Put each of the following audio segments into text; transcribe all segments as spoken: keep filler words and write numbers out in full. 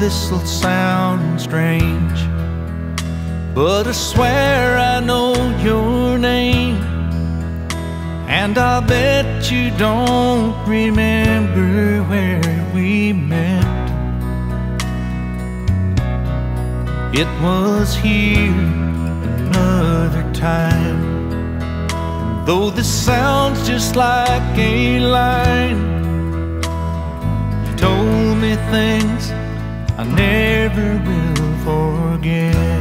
this'll sound strange, but I swear I know your name, and I bet you don't remember where we met. It was here another time, and though this sounds just like a line, you told me things I never will forget.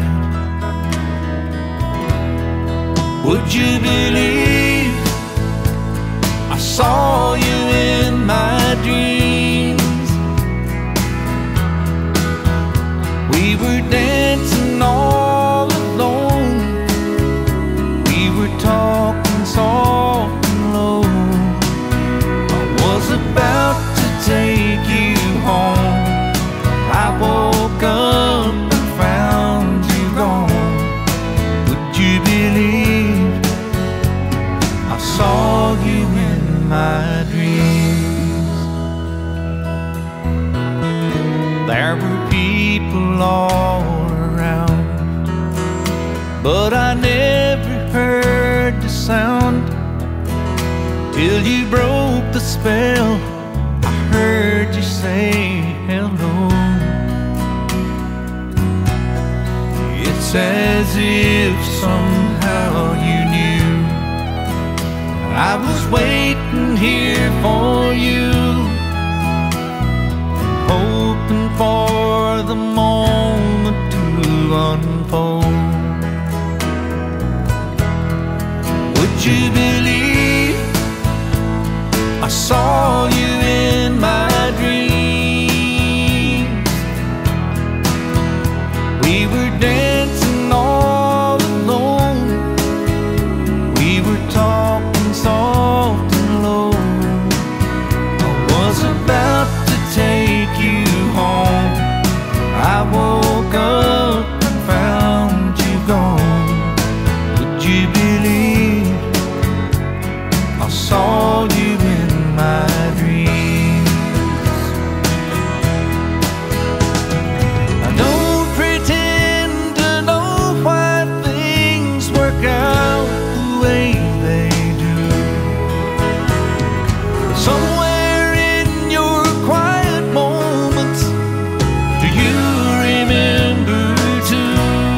Would you believe I saw you in my dreams? We were dancing all alone, we were talking soft and low. I was about to take you home, I woke up and found you gone. Would you believe I saw you in my dreams? There were people all around, but I never heard the sound till you broke the spell. I heard you say hello. It's as if somehow you knew I was waiting here for you, hoping for the moment to unfold. Would you believe I saw you in my dreams? We were dancing all alone, we were talking soft and low. I was about to take you home, I woke up and found you gone. Would you believe I saw you in my dreams? I don't pretend to know why things work out the way they do. Somewhere in your quiet moments, do you remember too?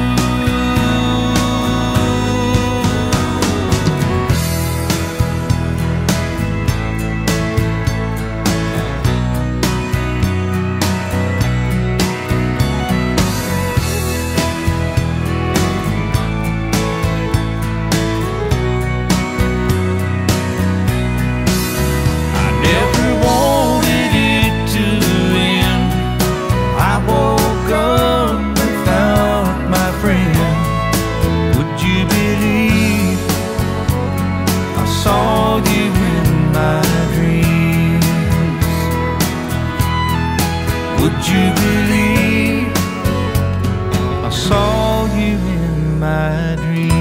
I never wanted it to end. I woke up and found my friend. Would you believe I saw you in my dreams? Would you believe I saw you in my dreams?